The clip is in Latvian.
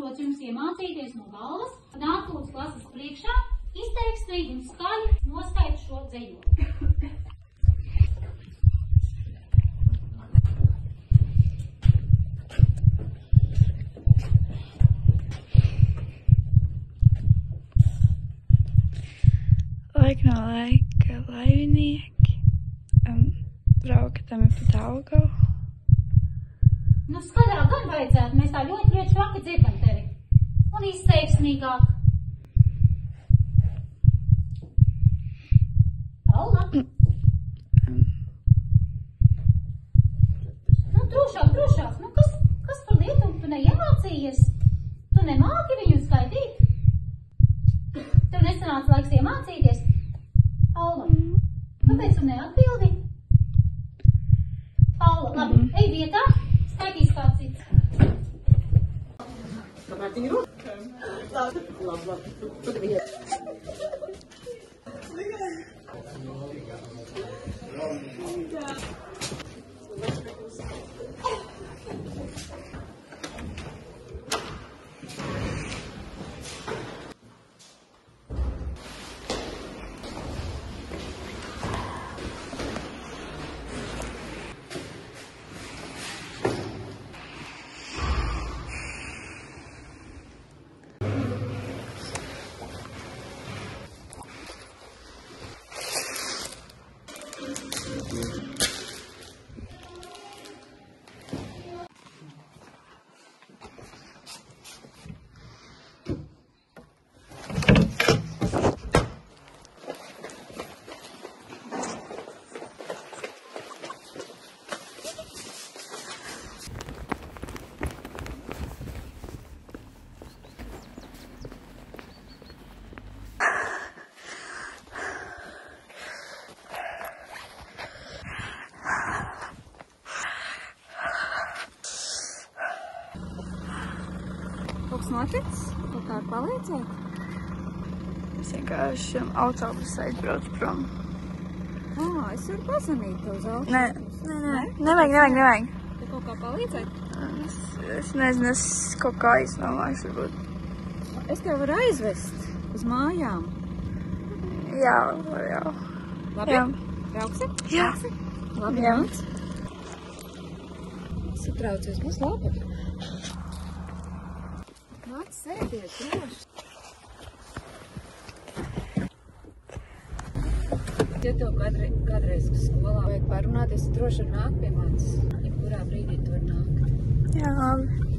uzdots jums iemācīties no galvas, nāk lūdzu klases priekšā, izteiksmīgi un skaļi noskaidro šo dzejoli. Laika no laika laivinieki brauka tam pa Daugavu. Nu, skaļāk gan vajadzētu, mēs tā ļoti švaki dzirdam tevi. Un izteiksmīgāk. Paula? Nu, drošāk. Nu, kas par lietu tu neiemācījies? Tu nemāki viņu skaitīt? Tev nesanāca laiks iemācīties? Paula, kāpēc tu neatbildi? Paula, labi, ej vietā, skaitīs kā cits. Kāpēc viņi rūk? Labi. Kaut kas noticis? Kaut kā palīdzēt? Es vienkārši autobusā aizbraucu prom. Es varu pazvanīt tev uz autobusu. Nē. Nevajag. Te kaut kā palīdzēt? Es nezinu, es kaut kā iznomāšu varbūt. Es tev varu aizvest uz mājām. Jā. Labi? Jā. Brauksi? Jā. Labi, Jā. nāc. Satraucies, būs labi. Nāc, sēdies, droši. Ja tev kādreiz skolā vajag parunāties, droši var nākt pie manis. Jebkurā brīdī tu var nākt. Jā, labi.